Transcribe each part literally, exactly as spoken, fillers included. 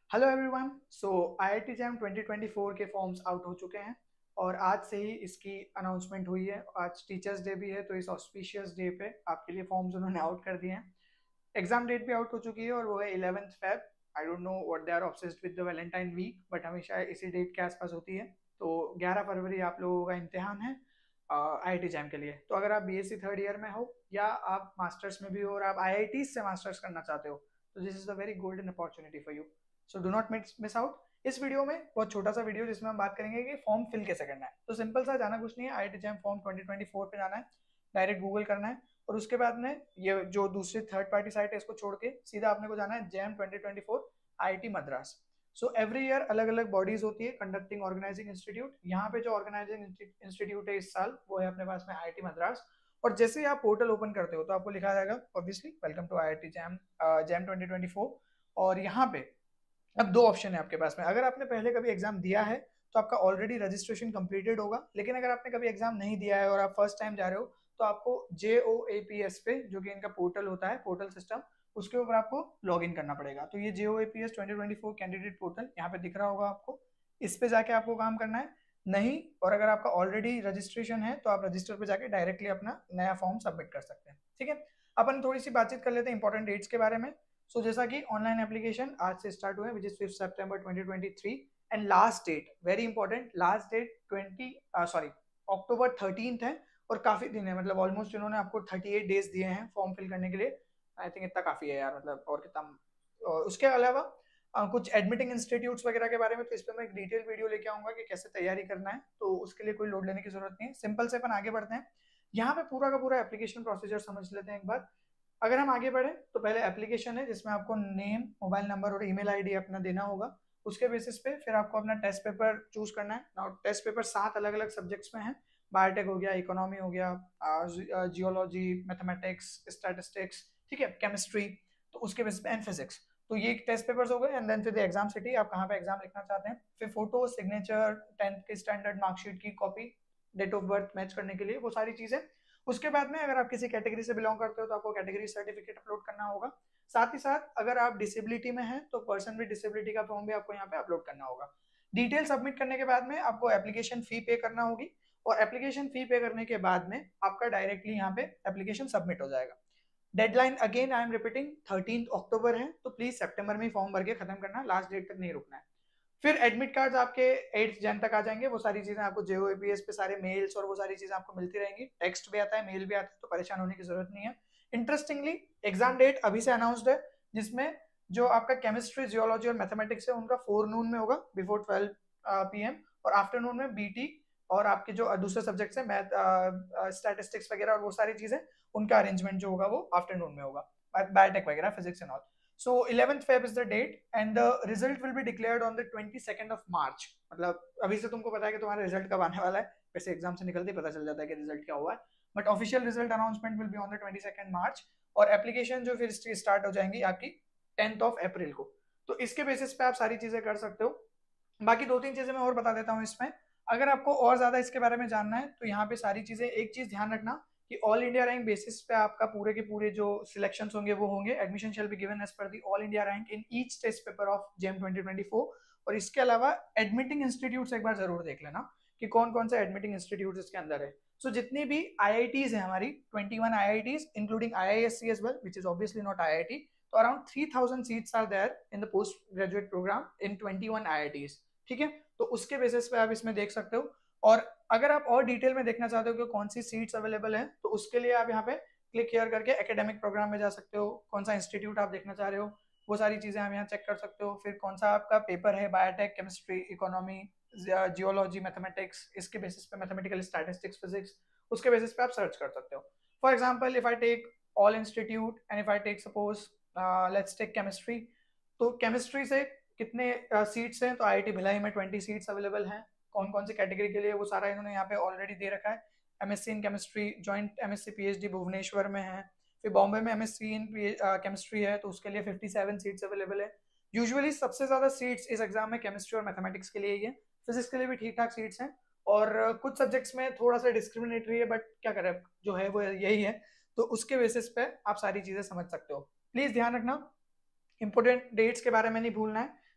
Hello everyone. So IIT JAM twenty twenty four के forms out हो चुके हैं और आज से ही इसकी अनाउंसमेंट हुई है। आज टीचर्स डे भी है, तो इस ऑस्पिशियस डे पे आपके लिए फॉर्म्स उन्होंने आउट कर दिए हैं। एग्जाम डेट भी आउट हो चुकी है और वो है eleventh Feb. I don't know what they are obsessed with the Valentine week, but हमेशा इसी डेट के आसपास होती है। तो ग्यारह फरवरी आप लोगों का इम्तिहान है आईआईटी जैम के लिए। तो अगर आप बीएससी थर्ड ईयर में हो या आप मास्टर्स में भी हो और आप आईआईटी से मास्टर्स करना चाहते हो, तो this is a very golden opportunity for you. So do not miss out. इस वीडियो में बहुत छोटा सा वीडियो जिसमें हम बात करेंगे कि फॉर्म फिल कैसे करना है। तो सिंपल सा, जाना कुछ नहीं है, IIT JAM form twenty twenty four पे जाना है, डायरेक्ट गूगल करना है और उसके बाद में ये जो दूसरी थर्ड पार्टी साइट है इसको छोड़ के सीधा आपने को जाना है JAM twenty twenty four IIT Madras. So every year अलग अलग बॉडीज होती है कंडक्टिंग ऑर्गेनाइजिंग इंस्टीट्यूट। यहाँ पे जो ऑर्गेनाइजिंग इंस्टीट्यूट है इस साल वो है अपने पास में आईआईटी मद्रास। और जैसे ही आप पोर्टल ओपन करते हो तो आपको लिखा जाएगा obviously welcome to IIT JAM JAM twenty twenty four. और यहाँ पे अब दो ऑप्शन है आपके पास में। अगर आपने पहले कभी एग्जाम दिया है तो आपका ऑलरेडी रजिस्ट्रेशन कंप्लीटेड होगा, लेकिन अगर आपने कभी एग्जाम नहीं दिया है और आप फर्स्ट टाइम जा रहे हो तो आपको जे ओ ए पी एस पे, जो कि इनका पोर्टल होता है, पोर्टल सिस्टम, उसके ऊपर आपको लॉग इन करना पड़ेगा। तो ये J O A P S twenty twenty four candidate portal यहाँ पे दिख रहा होगा आपको, इस पे जाके आपको काम करना है। नहीं, और अगर आपका ऑलरेडी रजिस्ट्रेशन है तो आप रजिस्टर पे जाके डायरेक्टली अपना नया फॉर्म सबमिट कर सकते हैं। ठीक है, अपन थोड़ी सी बातचीत कर लेते हैं इंपॉर्टेंट डेट्स के बारे में। सो so, जैसा कि ऑनलाइन एप्लीकेशन आज से स्टार्ट हुआ है which is fifth September twenty twenty three. And last date, very important, last date twenty sorry October thirteenth है। और काफी दिन है, मतलब ऑलमोस्ट इन्होंने आपको थर्टी एट डेज दिए हैं फॉर्म फिल करने के लिए। आई थिंक इतना काफी है यार, मतलब और कितना। और उसके अलावा आ, कुछ एडमिटिंग इंस्टीट्यूट्स वगैरह के बारे में तो इस पर मैं एक डिटेल वीडियो लेके आऊंगा कि कैसे तैयारी करना है, तो उसके लिए कोई लोड लेने की जरूरत नहीं है। सिंपल से अपन आगे बढ़ते हैं। यहाँ पे पूरा का पूरा एप्लीकेशन प्रोसीजर समझ लेते हैं एक बार। अगर हम आगे बढ़े तो पहले एप्लीकेशन है जिसमें आपको नेम, मोबाइल नंबर और ईमेल आईडी अपना देना होगा। उसके बेसिस पे फिर आपको अपना टेस्ट पेपर चूज करना है। नाउ टेस्ट पेपर सात अलग अलग सब्जेक्ट्स में है। बायोटेक हो गया, इकोनॉमी हो गया, जियोलॉजी, मैथमेटिक्स, स्टैटिस्टिक्स, ठीक है, केमिस्ट्री, तो उसके बेसिस पे एंड फिजिक्स। तो ये टेस्ट पेपर्स हो गए। एंड देन फिर एग्जाम सिटी, आप कहाँ पे एग्जाम लिखना चाहते हैं, फिर फोटो, सिग्नेचर, टेंथ की स्टैंडर्ड मार्कशीट की copy, date of birth match करने के लिए, वो सारी चीजें। उसके बाद में अगर आप किसी कैटेगरी से बिलोंग करते हो तो आपको कैटेगरी सर्टिफिकेट अपलोड करना होगा। साथ ही साथ अगर आप डिसेबिलिटी में हैं तो पर्सन विद डिसेबिलिटी का फॉर्म भी आपको यहाँ पे अपलोड करना होगा। डिटेल सबमिट करने के बाद में आपको एप्लीकेशन फी पे करना होगी। और एप्लीकेशन फी पे करने के बाद में आपका डायरेक्टली यहाँ पे एप्लीकेशन सबमिट हो जाएगा। Deadline again I am repeating thirteen October है, तो प्लीज सितंबर में फॉर्म भर के खत्म करना, लास्ट डेट तक नहीं रुकना है। फिर एडमिट कार्ड्स आपके एट जन तक आ जाएंगे। वो सारी चीजें आपको जेओएपीएस पे सारे मेल्स और वो सारी चीजें आपको मिलती रहेंगी। टेक्स्ट भी आता है, मेल भी आता है, तो परेशान होने की जरूरत नहीं है। इंटरेस्टिंगली एग्जाम डेट अभी से अनाउंस्ड है, जिसमें जो आपका केमिस्ट्री, जियोलॉजी और मैथमेटिक्स है उनका फोर नून में होगा बिफोर ट्वेल्व पी एम, और आफ्टरनून में बीटी और आपके जो दूसरे सब्जेक्ट्स है मैथ, स्टैटिस्टिक्स वगैरह और वो सारी चीजें, उनका अरेंजमेंट जो होगा वो आफ्टरनून में होगा, बायोटेक वगैरह, physics and all. So eleventh Feb is the date and the result will be declared on the twenty-second of March। मतलब अभी से तुमको पता है कि तुम्हारा रिजल्ट कब आने वाला है, वैसे एग्जाम से निकलते ही पता चल जाता है कि रिजल्ट क्या हुआ है, but official result announcement will be on the twenty second March. और एप्लीकेशन जो फिर स्टार्ट हो जाएंगी आपकी टेंथ ऑफ अप्रैल को। तो इसके बेसिस पे आप सारी चीजें कर सकते हो। बाकी दो तीन चीजें मैं और बता देता हूँ इसमें। अगर आपको और ज्यादा इसके बारे में जानना है तो यहाँ पे सारी चीजें, एक चीज ध्यान रखना कि ऑल इंडिया रैंक बेसिस पे आपका पूरे के पूरे जो सिलेक्शंस होंगे वो होंगे। Admission shall be given as per the all India rank in each test paper of JAM twenty twenty four. और इसके अलावा एडमिटिंग इंस्टीट्यूट एक बार जरूर देख लेना कि कौन कौन से एडमिटिंग इंस्टीट्यूट इसके अंदर है। सो so, जितनी भी आई आई टीज है हमारी, twenty one I I Ts including I I S C as well, which is obviously not I I T. तो around three thousand seats are there in the post graduate program in twenty one I I Ts. ठीक है, तो उसके basis पे आप इसमें देख सकते हो। और अगर आप और डिटेल में देखना चाहते हो कि कौन सी सीट्स अवेलेबल है तो उसके लिए आप यहाँ पे क्लिक हियर करके एकेडमिक प्रोग्राम में जा सकते हो। कौन सा इंस्टीट्यूट आप देखना चाह रहे हो वो सारी चीजें आप यहाँ चेक कर सकते हो। फिर कौन सा आपका पेपर है, biotech, chemistry, economy, geology, mathematics, इसके बेसिस पे मैथमेटिकल स्टैटिस्टिक्स, फिजिक्स, उसके बेसिस पे आप सर्च कर सकते हो। For example if I take all institute and if I take suppose let's take chemistry, तो केमिस्ट्री से कितने सीट्स हैं, तो आई आई टी भिलाई में ट्वेंटी सीट्स अवेलेबल हैं। कौन कौन सी कैटेगरी के लिए वो सारा इन्होंने यहाँ पे ऑलरेडी दे रखा है। MSc in chemistry, joint MSc PhD Bhubaneswar में है। फिर बॉम्बे में एमएससी इन केमिस्ट्री है, तो उसके लिए फिफ्टी सेवन सीट्स अवेलेबल है। यूजुअली सबसे ज्यादा सीट्स इस एग्जाम में केमिस्ट्री और मैथमेटिक्स के लिए ही है। फिजिक्स के लिए भी ठीक ठाक सीट्स हैं और कुछ सब्जेक्ट्स में थोड़ा सा डिस्क्रिमिनेटरी है, बट क्या करें, जो है वो यही है। तो उसके बेसिस पे आप सारी चीजें समझ सकते हो। प्लीज ध्यान रखना, इंपोर्टेंट डेट्स के बारे में नहीं भूलना है।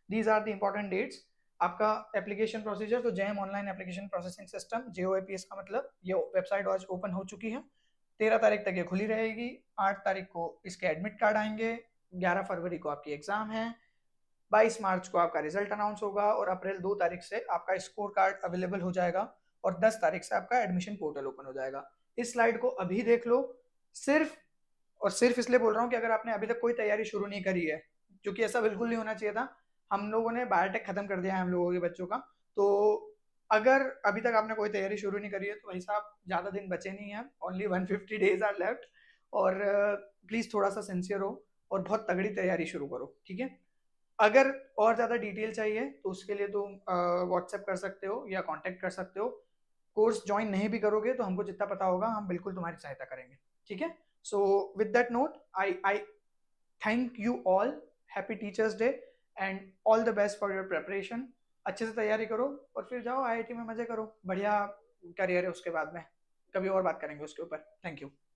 These are the important dates. आपका एप्लीकेशन प्रोसीजर, तो JAM online application processing system, J O A P S का मतलब, ये वेबसाइट आज ओपन हो चुकी है। तेरह तारीख तक ये खुली रहेगी। आठ तारीख को इसके एडमिट कार्ड आएंगे। ग्यारह फरवरी को आपकी एग्जाम है। बाईस मार्च को आपका रिजल्ट अनाउंस होगा और अप्रैल दो तारीख से आपका स्कोर कार्ड अवेलेबल हो जाएगा और दस तारीख से आपका एडमिशन पोर्टल ओपन हो जाएगा। इस स्लाइड को अभी देख लो। सिर्फ और सिर्फ इसलिए बोल रहा हूँ कि अगर आपने अभी तक कोई तैयारी शुरू नहीं करी है, क्योंकि ऐसा बिल्कुल नहीं होना चाहिए था। हम लोगों ने बायोटेक खत्म कर दिया है हम लोगों के बच्चों का। तो अगर अभी तक आपने कोई तैयारी शुरू नहीं करी है तो भाई साहब ज़्यादा दिन बचे नहीं हैं, only one fifty days are left. और प्लीज़ थोड़ा सा सिंसियर हो और बहुत तगड़ी तैयारी शुरू करो, ठीक है। अगर और ज़्यादा डिटेल चाहिए तो उसके लिए तुम व्हाट्सएप कर सकते हो या कांटेक्ट कर सकते हो। कोर्स ज्वाइन नहीं भी करोगे तो हमको जितना पता होगा हम बिल्कुल तुम्हारी सहायता करेंगे, ठीक है। So with that note, I I thank you all. Happy teachers day and all the best for your preparation. अच्छे से तैयारी करो और फिर जाओ आई आई टी में मजे करो। बढ़िया करियर है उसके बाद में, कभी और बात करेंगे उसके ऊपर। Thank you.